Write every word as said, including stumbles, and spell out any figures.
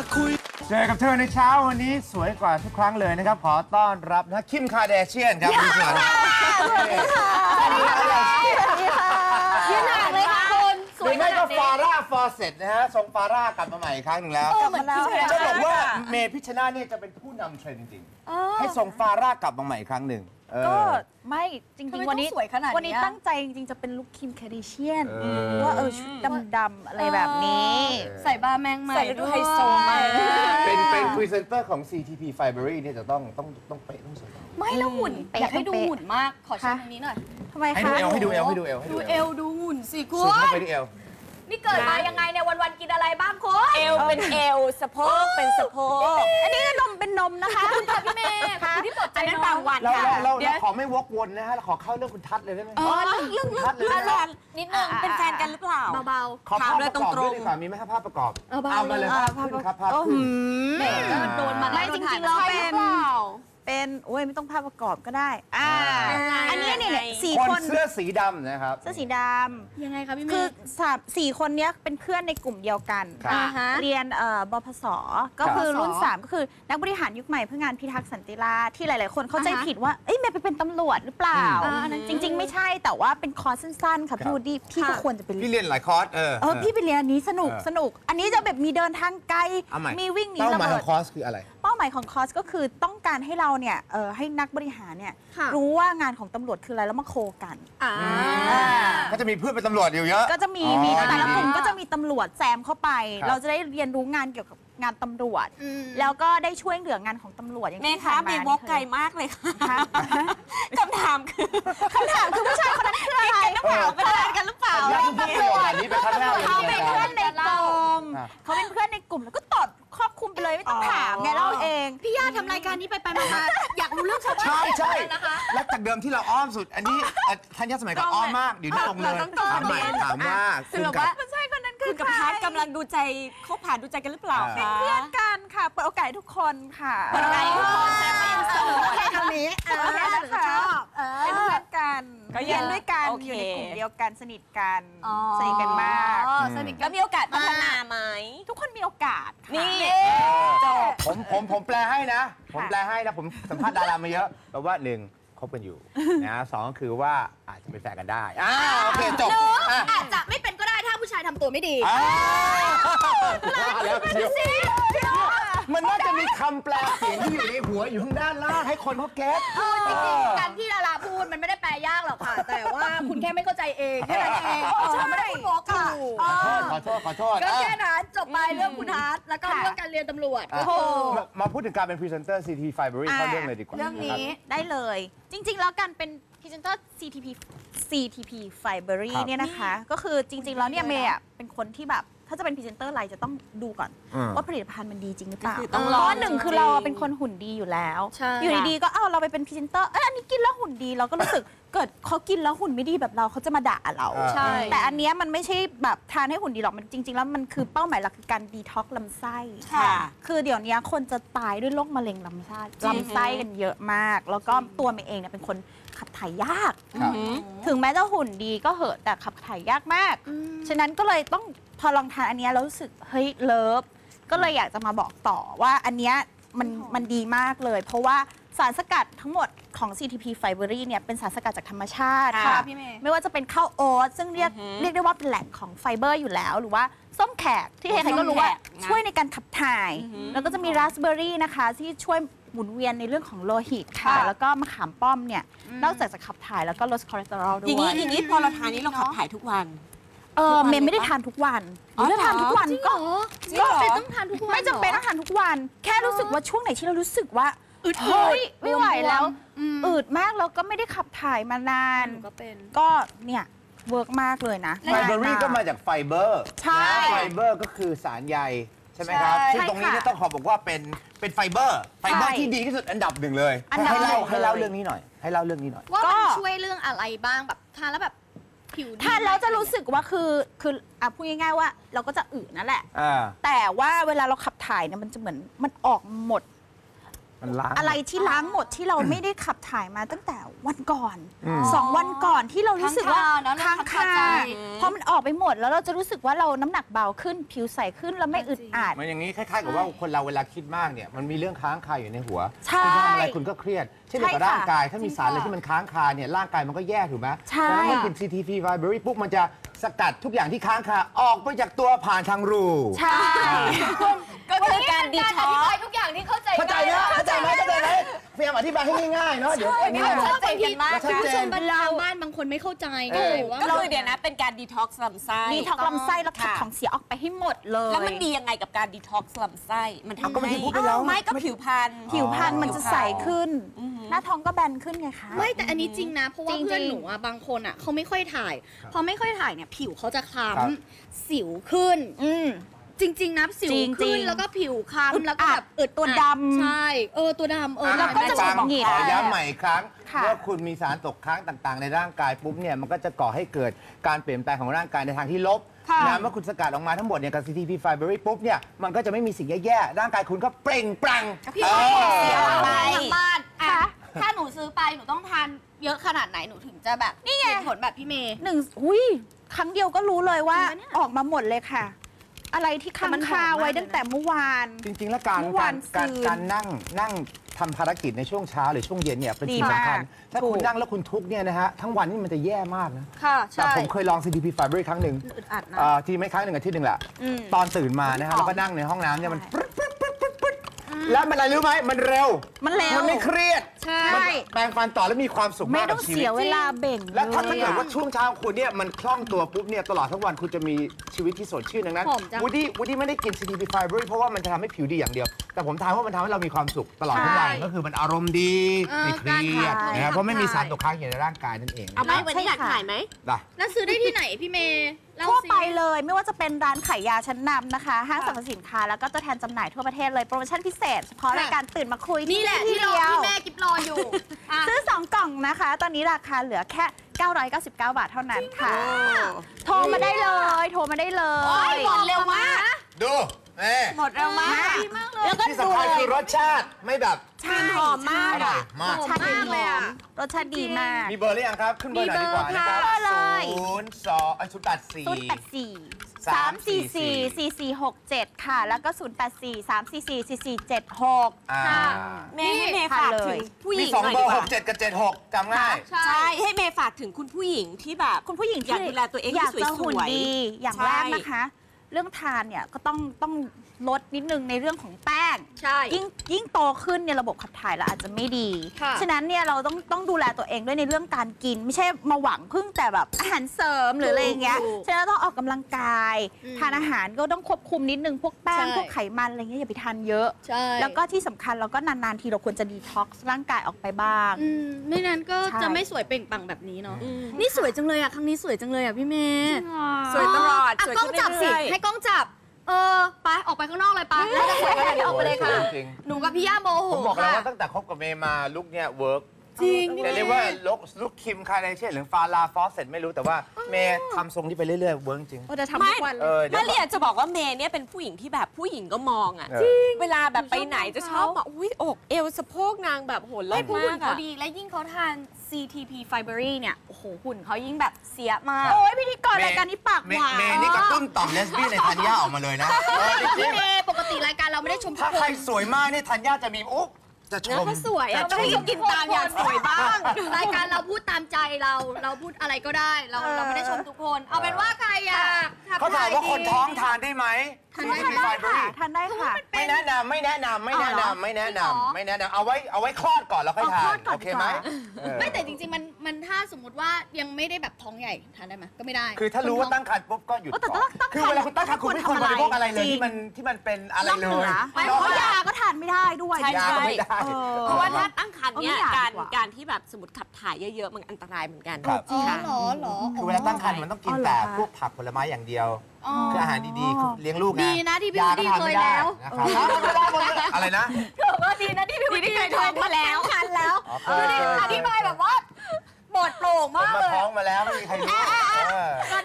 เจอกับเธอในเช้าวันนี้สวยกว่าทุกครั้งเลยนะครับขอต้อนรับนะคิมคาเดเชียนครับคุณสวัสดีค่ะสวัสดีค่ะยืนห่างเลยค่ะคุณสวยไม่ก็ฟาร่าฟอร์เซตนะฮะทรงฟาร่ากลับมาใหม่อีกครั้งหนึ่งแล้วจะบอกว่าเมย์พิชชนาเนี่ยจะเป็นผู้นำเทรนด์จริงๆให้ทรงฟาร่ากลับมาใหม่อีกครั้งหนึ่งก็ไม่จริงๆวันนี้วันนี้ตั้งใจจริงๆจะเป็นลุคคิมคาเดเชียนว่าเออชุดดำๆอะไรแบบนี้ใส่บาแมงใหม่ด้วยไฮโซมากเป็นเป็นพรีเซนเตอร์ของ ซี ที พี Fibery เนี่ยจะต้องต้องต้องเป๊ะต้องสวยไม่แล้วหุ่นอยากให้ดูหุ่นมากขอชิมตรงนี้หน่อยทำไมคะให้ดูเอวให้ดูเอวให้ดูเอวดูเอวดูหุ่นสิคุณสูงเข้าไปที่เอวนี่เกิดมายังไงในวันๆกินอะไรบ้างคุณเอวเป็นเอวสะโพกเป็นสะโพกอันนี้นมเป็นนมนะคะคุณค่ะพี่เมย์คุณที่เปิดใจนั้นบางวันเราค่ะเราเราขอไม่วกวนนะฮะเราขอเข้าเรื่องคุณทัศน์เลยได้ไหมอ๋อเรื่องเรื่องเรื่องนิดนึงเป็นแฟนกันหรือเปล่าเบาๆขอภาพประกอบด้วยดีกว่ามีไหมครับภาพประกอบเอามาเลยภาพขึ้นครับภาพขึ้นเมย์ก็โดนมาไม่จริงๆเราเป็นเป็นโอ้ยไม่ต้องภาพประกอบก็ได้อ่าอันนี้เนี่ยสี่คนเสื้อสีดำนะครับเสื้อสีดำยังไงคะพี่เมย์คือสามสี่คนนี้เป็นเพื่อนในกลุ่มเดียวกันเรียนบพสก็คือรุ่นสามก็คือนักบริหารยุคใหม่เพื่องานพิทักษ์สันติราษฎร์ที่หลายๆคนเข้าใจผิดว่าเอ้ยเมย์ไปเป็นตำรวจหรือเปล่าจริงๆไม่ใช่แต่ว่าเป็นคอร์สสั้นๆค่ะพี่วูดดี้พี่ก็ควรจะไปเรียนพี่เรียนหลายคอร์สเออเออพี่ไปเรียนอันนี้สนุกสนุกอันนี้จะแบบมีเดินทางไกลมีวิ่งหนีระเบิดเป้าหมายของคอร์สคืออะไรเป้าหมายของคอร์สก็คือต้องการให้เราเนี่ยให้นักบริหารเนี่ยรู้ว่างานของตำรวจคืออะไรแล้วมาโคกันก็จะมีเพื่อนเป็นตำรวจอยู่เยอะก็จะมีมีแต่ละกลุ่มก็จะมีตำรวจแซมเข้าไปเราจะได้เรียนรู้งานเกี่ยวกับงานตำรวจแล้วก็ได้ช่วยเหลืองานของตำรวจอย่างที่ผ่านมาเมย์วอกไกลมากเลยค่ะคำถามคือคำถามคือผู้ชายคนนั้นคืออะไรต้องถามเป็นแฟนกันหรือเปล่าเขาเป็นเพื่อนในกลุ่มเขาเป็นเพื่อนในกลุ่มแล้วก็ตอบครอบคลุมไปเลยไม่ต้องถามไงเล่าเองพี่ย่าทำรายการนี้ไปไปมาอยากรู้เรื่องชาวบ้านใช่ใช่และจากเดิมที่เราอ้อมสุดอันนี้ท่านย่าสมัยก่อนอ้อมมากเดี๋ยวนี้ตรงเลยถามใหม่ถามว่าคุณกับผู้ชายคนนั้นคือกับพัดกำลังดูใจเขาผ่านดูใจกันหรือเปล่าเป็นเพื่อนกันค่ะเปิดโอกาสทุกคนค่ะเปิดโอกาสทุกคนแต่ไม่ยังโสดแค่คำนี้เออชอบเป็นเพื่อนกันเรียนด้วยกันอยู่ในกลุ่มเดียวกันสนิทกันสนิทกันมากสนิทแล้วมีโอกาสพัฒนาไหมทุกคนมีโอกาสนี่ผมผมผมแปลให้นะผมแปลให้นะผมสัมภาษณ์ดารามาเยอะแปลว่าหนึ่งคบกันอยู่นะสองคือว่าอาจจะเป็นแฟนกันได้อ่าโอเคจบอาจจะไม่เป็นก็ได้ถ้าผู้ชายทำตัวไม่ดีมันน่าจะมีคำแปลเสียงที่อยู่ในหัวอยู่ข้างด้านล่างให้คนเขาเก็ตจริงๆการที่ดาราพูดมันไม่ได้แปลยากหรอกค่ะแต่ว่าคุณแค่ไม่เข้าใจเองแค่นั้นเองไม่ได้พูดโม้ค่ะขอโทษขอโทษก็แค่นั้นจบไปเรื่องคุณฮาร์ดแล้วก็เรื่องการเรียนตำรวจมาพูดถึงการเป็นพรีเซนเตอร์ ซี ที พี Fibery เข้าเรื่องเลยดีกว่าเรื่องนี้ได้เลยจริงๆแล้วการเป็นพรีเซนเตอร์ ซี ที พี ซี ที พี Fibery เนี่ยนะคะก็คือจริงๆแล้วเนี่ยเมย์เป็นคนที่แบบถ้าจะเป็นพรีเซนเตอร์อะไรจะต้องดูก่อนว่าผลิตภัณฑ์มันดีจริงหรือเปล่าเพราะหนึ่งคือเราเป็นคนหุ่นดีอยู่แล้วอยู่ดีๆก็เอาเราไปเป็นพรีเซนเตอร์เอออันนี้กินแล้วหุ่นดีเราก็รู้สึกเกิดเขากินแล้วหุ่นไม่ดีแบบเราเขาจะมาด่าเราแต่อันนี้มันไม่ใช่แบบทานให้หุ่นดีหรอกมันจริงๆแล้วมันคือเป้าหมายหลักคือการดีท็อกลำไส้คือเดี๋ยวนี้คนจะตายด้วยโรคมะเร็งลำไส้ลำไส้กันเยอะมากแล้วก็ตัวเมย์เองเนี่ยเป็นคนขับถ่ายยากถึงแม้จะหุ่นดีก็เหอะแต่ขับถ่ายยากมากฉะนั้นก็เลยต้องพอลองทานอันนี้แล้วรู้สึกเฮ้ยเลิฟก็เลยอยากจะมาบอกต่อว่าอันนี้มันมันดีมากเลยเพราะว่าสารสกัดทั้งหมดของ ซี ที พี Fibery เนี่ยเป็นสารสกัดจากธรรมชาติค่ะไม่ว่าจะเป็นข้าวโอ๊ตซึ่งเรียกเรียกได้ว่าเป็นแหล่งของไฟเบอร์อยู่แล้วหรือว่าส้มแขกที่ใครๆก็รู้ว่าช่วยในการขับถ่ายแล้วก็จะมีราสเบอร์รี่นะคะที่ช่วยหมุนเวียนในเรื่องของโลหิตค่ะแล้วก็มะขามป้อมเนี่ยนอกจากจะขับถ่ายแล้วก็ลดคอเลสเตอรอลด้วยอย่างนี้อย่างนี้พอเราทานนี้เราขับถ่ายทุกวันเออเมย์ไม่ได้ทานทุกวันไม่ได้ทานทุกวันก็ก็เป็นต้องทานทุกวันไม่จำเป็นต้องทานทุกวันแค่รู้สึกว่าช่วงไหนที่เรารู้สึกว่าอืดเฮ้ยไม่ไหวแล้วอืดมากแล้วก็ไม่ได้ขับถ่ายมานานก็เป็นก็เนี่ยเวิร์กมากเลยนะไฟเบอรี่ก็มาจากไฟเบอร์ใช่ไฟเบอร์ก็คือสารใยใช่ไหมครับซึ่งตรงนี้ต้องขอบอกว่าเป็นเป็นไฟเบอร์ไฟเบอร์ที่ดีที่สุดอันดับหนึ่งเลยให้เล่าให้เล่าเรื่องนี้หน่อยให้เล่าเรื่องนี้หน่อยว่ามันช่วยเรื่องอะไรบ้างแบบทานแล้วแบบผิวทานแล้วจะรู้สึกว่าคือคืออ่ะพูดง่ายๆว่าเราก็จะอืดนั่นแหละแต่ว่าเวลาเราขับถ่ายเนี่ยมันจะเหมือนมันออกหมดมันล้างอะไรที่ล้างหมดที่เราไม่ได้ขับถ่ายมาตั้งแต่วันก่อนสองวันก่อนที่เรารู้สึกว่าค้างคาพอมันออกไปหมดแล้วเราจะรู้สึกว่าเราน้ำหนักเบาขึ้นผิวใสขึ้นแล้วไม่อึดอัดมันอย่างนี้คล้ายๆกับว่าคนเราเวลาคิดมากเนี่ยมันมีเรื่องค้างคาอยู่ในหัวใช่คุณทำอะไรคุณก็เครียดเช่นเดียวกับใช่ค่ะร่างกายถ้ามีสารอะไรที่มันค้างคาเนี่ยร่างกายมันก็แย่ถูกไหมใช่ดังนั้นเมื่อกิน ซี ที พี Fibery ปุ๊บมันจะสกัดทุกอย่างที่ค้างคาออกไปจากตัวผ่านทางรูใช่ก็คือการดีท็อกซ์ทุกอย่างที่เข้าใจเข้าใจนะเข้าใจไหมเข้าใจไหมพยายามอธิบายให้ง่ายๆเนาะเดี๋ยวไม่เข้าใจกันมากชัดคุณเจผู้ชนมบ้านบ้านบางคนไม่เข้าใจก็เลยว่าก็คือเดี๋ยวนะเป็นการดีท็อกซ์ลำไส้ดีท็อกซ์ลำไส้แล้วขับค่ะของเสียออกไปให้หมดเลยแล้วมันดียังไงกับการดีท็อกซ์ลำไส้มันเอาทำก็ไม่ให้ได้พูดไปแล้วไม่ก็ผิวพรรณผิวพรรณมันจะใสขึ้น หน้าท้องก็แบนขึ้นไงคะไม่แต่อันนี้จริงนะ เพราะว่าจริงๆเพื่อนหนูอะบางคนอะเขาไม่ค่อยถ่าย พอไม่ค่อยถ่ายเนี่ยผิวเขาจะคล้ครับำสิวขึ้นอืมจริง ๆนะสิวจริงๆขึ้นแล้วก็ผิวคล้ำแล้วก็แบบอึดอัดตัวดำใช่เออตัวดำเออแล้วก็จะฟังหงุดหงิดขอย้ำใหม่อีกครั้งค่ะเมื่อคุณมีสารตกค้างต่างๆ ในร่างกายปุ๊บเนี่ยมันก็จะก่อให้เกิดการเปลี่ยนแปลงของร่างกายในทางที่ลบนะเมื่อคุณสกัดออกมาทั้งหมดเนี่ยกับ ซี ที พี Fibery ปุ๊บเนี่ยมันก็จะไม่มีสิ่งแย่ๆร่างกายคุณก็เปล่งปลั่งพี่เอว่าอเสียไปทางบ้านอะค่ะถ้าหนูซื้อไปหนูต้องทานเยอะขนาดไหนหนูถึงจะแบบนี่ไงผลแบบพี่เมย์หนึ่งอุ้ยครั้งเดียวก็รู้เลยว่าจริงปะเนี่ยออกมาหมดเลยค่ะ อะไรที่ค้างคาไว้ตั้งแต่เมื่อวานจริงๆ แล้วการเมื่อวาการนการซืนการนั่งนั่งทำภารกิจในช่วงเช้าหรือช่วงเย็นเนี่ยเป็นดีสิ่งสำคัญมากถ้าถูคุณกนั่งแล้วคุณทุกข์เนี่ยนะฮะทั้งวันนี่มันจะแย่มากนะค่ะแต่ใช่ผมเคยลอง ซี ที พี Fibery ครั้งหนึ่งอึดอัดนะเอ่อทีไม่ครั้งหนึ่งอาทิตย์หนึ่งแหละอืมตอนตื่นมานะฮะออกแล้วก็นั่งในห้องน้ำเนี่ยมันปึ๊ดปึ๊ดปึ๊ดปึ๊ดปึ๊ดแล้วมันอะไรรู้ไหมมันเร็วมันเร็วมันไม่เครียดใช่มันแปรงฟันต่อแล้วมีความสุขไม่มากต้กัองบชีวิเสีตยเวลาเบ่งแล้วถ้าลถ้าย เกิดอะว่าช่วงเช้าคุณเนี่ยมันคล่องตัวปุ๊บเนี่ยตลอดทั้งวันคุณจะมีชีวิตที่สดชื่นดังนั้นหอมจังวูดดี้วูดดี้ไม่ได้กิน ซี ที พี Fibery เพราะว่ามันจะทำให้ผิวดีอย่างเดียว แต่ผมทานว่ามันทำให้เรามีความสุขตลอดทั้งวันใช่ก็คือมันอารมณ์ดีเออไม่เครียดการทานนะครับเพราะไม่มีสารตกค้างอยู่ในร่างกายนั่นเองเอาไหมวันนี้อยากถ่ายไหมได้แล้วซื้อได้ที่ไหนพี่เมย์เล่าทั่วสิไปเลยไม่ว่าจะเป็นร้านขายยาชั้นนำนะคะ ห้างสรรพสินค้าแล้วก็ตัวแทนจำหน่ายทั่วประเทศเลยโปรโมชั่นพิเศษเฉพาะรายการตื่นมาคุยนี่แหละที่รอเดียวพี่แม่กิ๊บรออยู่อ่ะซื้อ สอง กล่องนะคะ ตอนนี้ราคาเหลือแค่ เก้าร้อยเก้าสิบเก้า บาทเท่านั้นค่ะ โทรมาได้เลย โทรมาได้เลโอ้ยยหมดเร็วมากดูเอ้หมดเร็วมากดีมากเลยแล้วก็ที่ดูสำคัญเลคืยอรสชาติไม่แบบใช่หอมมากอร่อยมากหอมมากเลยอะรสชาติดีมากมีเบอร์หรือยังครับ ขึ้นเบอร์หน่อยดีกว่านะครับมีเบอร์เลยศูนย์สองไอ้ศูนย์แปดสี่ศูนย์แปดสี่ สามสี่สี่ สี่สี่หกเจ็ดค่ะ แล้วก็ศูนย์แปดสี่ สามสี่สี่ สี่สี่เจ็ดหกอ่าค่ะเมย์ให้เมย์ฝากถึงผู้หมีญิงสองหน่อยเบอดีร์กหว่ากเจ็ดกับเจ็ดหกจำง่ายใช่ใช่ให้เมย์ฝากถึงคุณผู้หญิงที่แบบคุณผู้หญิงอยากที่ดูแลตัวเองอยากที่สวยๆจะหุ่นดี อย่างใช่แรกนะคะ เรื่องทานเนี่ยก็ต้องต้องลดนิดนึงในเรื่องของแป้งใช่ยิ่งยิ่งโตขึ้นเนี่ยระบบขับถ่ายเราอาจจะไม่ดีค่ะฉะนั้นเนี่ยเราต้องต้องดูแลตัวเองด้วยในเรื่องการกิน ไม่ใช่มาหวังพึ่งแต่แบบอาหารเสริมหรืออะไรอย่างเงี้ยถูกฉะนั้นเราต้องออกกำลังกายอืมทานอาหารก็ต้องควบคุมนิดนึงพวกแป้งใช่พวกไขมันอะไรเงี้ยอย่าไปทานเยอะใช่แล้วก็ที่สำคัญเราก็นานๆทีเราควรจะดีท็อกซ์ร่างกายออกไปบ้างอืมไม่นั้นก็ใช่จะไม่สวยเปล่งปลั่งแบบนี้เนาะอืมนี่สวยจังเลยอ่ะ ครั้งนี้สวยจังเลยอ่ะพี่เมย์สวยตลอดอ่ะสวยกล้องจับสิขึ้นเรื่อยๆให้กล้องจับ เออ ไป ออกไปข้างนอกเลยไปแล้วจะสวยขนาดนี้ออกไปเลยค่ะจริงหนูกับพี่ย่าโมโหผมบอกแล้วค่ะว่าตั้งแต่คบกับเมย์มาลุคเนี่ยเวิร์กจริงแต่เรียกว่าลุคลุคคิมคาร์เดเชียนหรือฟาลาฟอสเซ็ตไม่รู้แต่ว่าเมย์ทำทรงนี้ไปเรื่อยๆเวิร์กจริงเราจะทำทุกวันเลเอย อเดี๋ยวไม่เรียนจะบอกว่าเมย์เนี่ยเป็นผู้หญิงที่แบบผู้หญิงก็มองอ่ะเออเวลาแบบไปไหนจะชอบบอกอุ้ยอกเอวสะโพกนางแบบโหเลิไม่ศพูดมาหุ่นกเขาอะดี และยิ่งเขาทาน ซี ที พี Fibery เนี่ย โอ้โห หุ่นเขายิ่งแบบเสียมากโอ้ยพิธีกรรายการนี้ปากเมหวาย์นเมย์นี่กระตุ้นต่อมเลสเบี้ยนในธัญญาออกมาเลยนะเออจริงพี่เมย์ปกติรายการเราไม่ได้ชมๆทุถ้ากคใครนสวยมากนี่ธัญญาจะมีโอ้จะชเนื้อมเขาสวยอะจะไม่ชได้มกินตามอยากสวยบ้างรายการเราพูดตามใจเรา เราพูดอะไรก็ได้ เราเราไม่ได้ชมทุกคน เอาเป็นว่าใครอยากทำเขาถามว่าคนท้องทานได้ไหมทานได้ซี ที พีทานได้ค่ะ Fibery ทานได้ค่ะไม่แนะนำไม่แนะนำไม่แนะอ๋อเหรอนำไม่แนะจริงเหรอนำไม่แนะนำเอาไว้เอาไว้คลอดก่อนแล้วค่อยเอาทาคลอน ดก่อนโอเคไหมดีกว่าเออไม่แต่จริงๆ มันมันถ้าสมมติว่ายังไม่ได้แบบท้องใหญ่ทานได้ไหมก็ไม่ได้คือถ้ารู้ว่าตั้งครรภ์ปุ๊บก็หยุดเออแต่ก่อนตั้งคือเวลาคุณตั้งครรภ์คุณไม่ควรบริโภคอะไรเลยจริงที่มันที่มันเป็นอะไรนอกเลเหนืยอไม่เพราะยาก็ทานไม่ได้ด้วยใช่ยาก็ไม่ได้เออเพราะว่าถ้าตั้งครรภ์เนี่ยเอาไม่อยากการดีกว่าการที่แบบสมมติขับถ่ายเยอะๆ มันอันตรายเหมือนกันครับอ๋อเหรอเหรอคือเวลาตั้งครรภ์มันต้องกินอ๋อเหรอแต่คะพวกผักผลไม้อย่างเดียวอ๋อคืออาหารดีๆคือเลี้ยงลูกไงดีนะที่พี่ยาก็ทานไม่ได้ดีเคยแล้วนะครับอะไรนะถือว่าดีนะที่พี่วิธีเคยท้องมาแล้วคันแล้วอ๋อเคดูยดิเคยอธิบายแบบว่าปลดโปร่งผมมากมาเลยท้องมาแล้วไม่มีใครรู้เออใคร